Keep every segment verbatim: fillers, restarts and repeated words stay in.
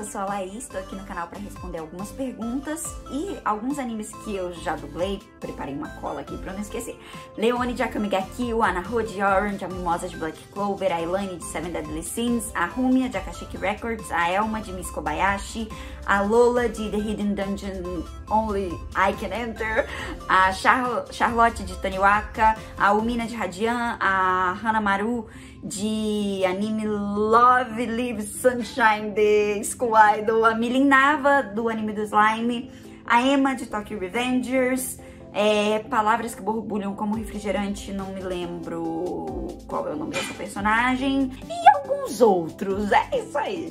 eu sou a Laís, tô aqui no canal para responder algumas perguntas e alguns animes que eu já dublei. Preparei uma cola aqui pra não esquecer. Leone de Akame ga Kill, a Anaho de Orange, a Mimosa de Black Clover, a Elaine de Seven Deadly Sins, a Rumia de Akashic Records, a Elma de Miss Kobayashi, a Lola de The Hidden Dungeon Only I Can Enter, a Char Charlotte de Taniwaka, a Umina de Radian, a Hanamaru de anime Love Live Sunshine de School Idol, a Milin Nava do anime do Slime, a Emma de Tokyo Revengers, é, Palavras que Borbulham como Refrigerante, não me lembro qual é o nome dessa personagem, e alguns outros, é isso aí.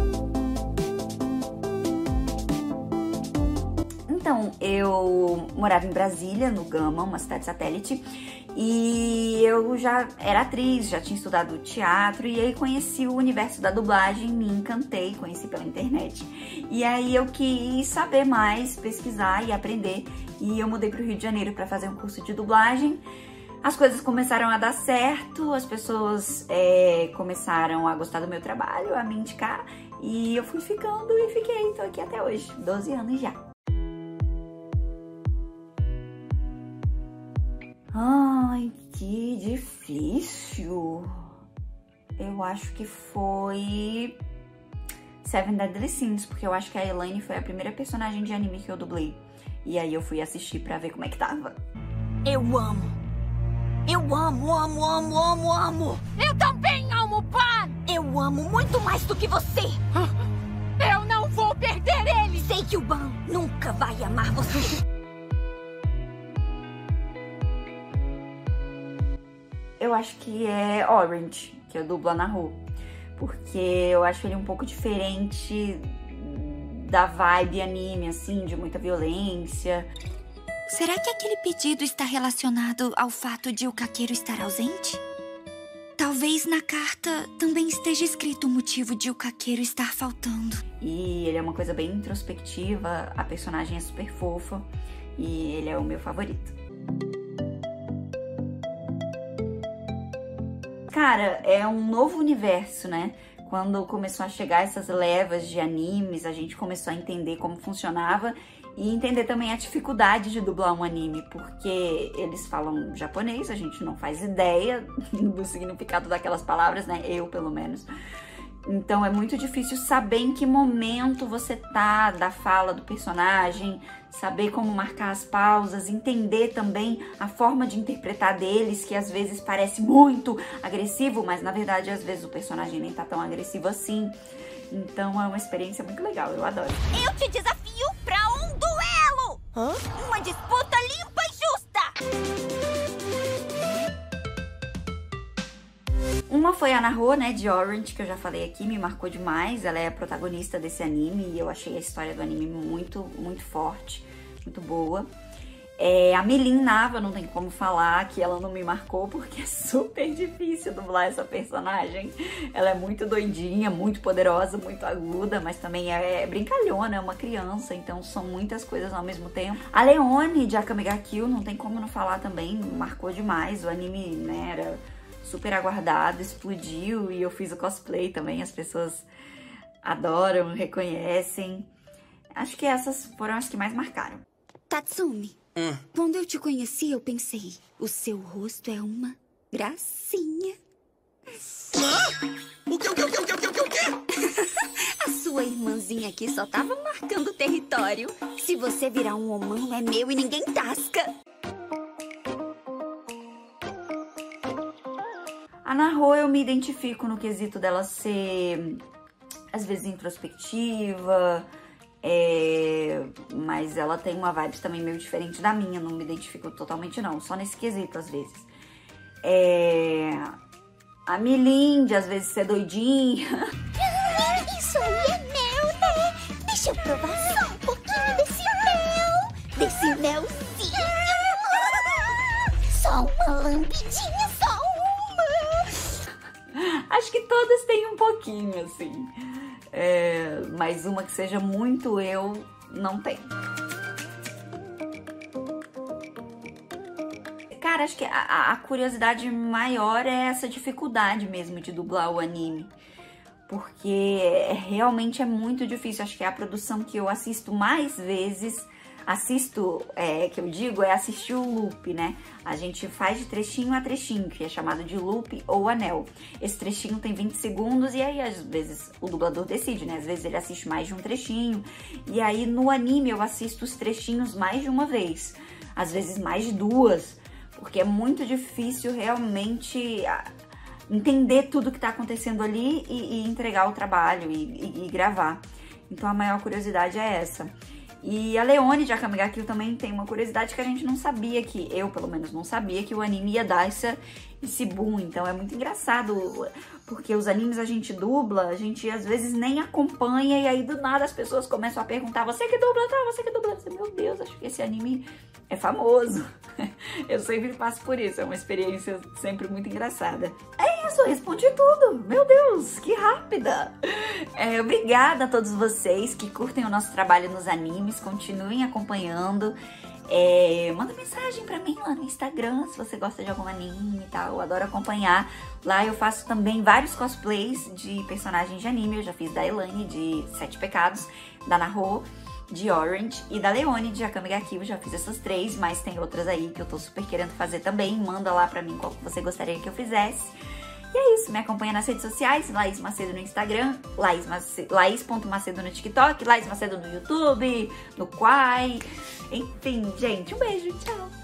Então, eu morava em Brasília, no Gama, uma cidade satélite, e eu já era atriz, já tinha estudado teatro, e aí conheci o universo da dublagem, me encantei, conheci pela internet. E aí eu quis saber mais, pesquisar e aprender, e eu mudei para o Rio de Janeiro para fazer um curso de dublagem. As coisas começaram a dar certo, as pessoas é, começaram a gostar do meu trabalho, a me indicar, e eu fui ficando e fiquei, tô aqui até hoje, doze anos já. Ai, que difícil. Eu acho que foi Seven Deadly Sins, porque eu acho que a Elaine foi a primeira personagem de anime que eu dublei. E aí eu fui assistir pra ver como é que tava. Eu amo. Eu amo, amo, amo, amo, amo. Eu também amo Ban. Eu amo muito mais do que você. Eu não vou perder ele. Sei que o Ban nunca vai amar você. Eu acho que é Orange, que eu dublo a Anaho, porque eu acho ele um pouco diferente da vibe anime, assim, de muita violência. Será que aquele pedido está relacionado ao fato de o Kakeru estar ausente? Talvez na carta também esteja escrito o motivo de o Kakeru estar faltando. E ele é uma coisa bem introspectiva, a personagem é super fofa e ele é o meu favorito. Cara, é um novo universo, né? Quando começou a chegar essas levas de animes, a gente começou a entender como funcionava e entender também a dificuldade de dublar um anime, porque eles falam japonês, a gente não faz ideia do significado daquelas palavras, né? Eu, pelo menos. Então é muito difícil saber em que momento você tá da fala do personagem, saber como marcar as pausas, entender também a forma de interpretar deles, que às vezes parece muito agressivo, mas na verdade às vezes o personagem nem tá tão agressivo assim. Então é uma experiência muito legal, eu adoro. Eu te desafio pra um duelo! Hã? Uma disputa limpa e justa! Uma foi a Anaho, né, de Orange, que eu já falei aqui, me marcou demais. Ela é a protagonista desse anime e eu achei a história do anime muito, muito forte, muito boa. É, a Milin Nava, não tem como falar que ela não me marcou, porque é super difícil dublar essa personagem. Ela é muito doidinha, muito poderosa, muito aguda, mas também é brincalhona, é uma criança, então são muitas coisas ao mesmo tempo. A Leone, de Akame ga Kill, não tem como não falar também, me marcou demais. O anime, né, era super aguardado, explodiu e eu fiz o cosplay também, as pessoas adoram, reconhecem. Acho que essas foram as que mais marcaram. Tatsumi, hum. quando eu te conheci eu pensei, o seu rosto é uma gracinha. Ah? O que, o que, o que, o que, o que, o que? A sua irmãzinha aqui só tava marcando o território. Se você virar um homão é meu e ninguém tasca. A Anaho eu me identifico no quesito dela ser, às vezes, introspectiva, é, mas ela tem uma vibe também meio diferente da minha, não me identifico totalmente não, só nesse quesito às vezes. É, a Milin, de às vezes ser doidinha. Isso aí é mel, né? Deixa eu provar só um pouquinho desse mel. Desse melzinho. Só uma lambidinha, só uma. Acho que todas têm um pouquinho, assim. É, mas uma que seja muito eu, não tem. Cara, acho que a, a curiosidade maior é essa dificuldade mesmo de dublar o anime. porque realmente é muito difícil. Acho que é a produção que eu assisto mais vezes, assisto, é, que eu digo, é assistir o loop, né? A gente faz de trechinho a trechinho, que é chamado de loop ou anel. Esse trechinho tem vinte segundos e aí às vezes o dublador decide, né? Às vezes ele assiste mais de um trechinho. E aí no anime eu assisto os trechinhos mais de uma vez, às vezes mais de duas, porque é muito difícil realmente entender tudo que tá acontecendo ali e, e entregar o trabalho e, e, e gravar. Então a maior curiosidade é essa. E a Leone de Akame ga Kill também tem uma curiosidade que a gente não sabia, que eu pelo menos não sabia, que o anime ia dar essa, esse boom. Então é muito engraçado, porque os animes a gente dubla, a gente às vezes nem acompanha e aí do nada as pessoas começam a perguntar: você que dubla, tá? Você que dubla? Você, meu Deus, acho que esse anime é famoso. Eu sempre passo por isso, é uma experiência sempre muito engraçada. É isso, respondi tudo. Meu Deus, que rápida. É, obrigada a todos vocês que curtem o nosso trabalho nos animes, continuem acompanhando. É, manda mensagem pra mim lá no Instagram se você gosta de algum anime e tal, eu adoro acompanhar. Lá eu faço também vários cosplays de personagens de anime. Eu já fiz da Elaine de Sete Pecados, da Naho de Orange e da Leone de Akame ga Kill. Já fiz essas três, mas tem outras aí que eu tô super querendo fazer também. Manda lá pra mim qual que você gostaria que eu fizesse. E é isso, me acompanha nas redes sociais, Laís Macedo no Instagram, Laís ponto Macedo no TikTok, Laís Macedo no YouTube, no Quai. Enfim, gente, um beijo, tchau!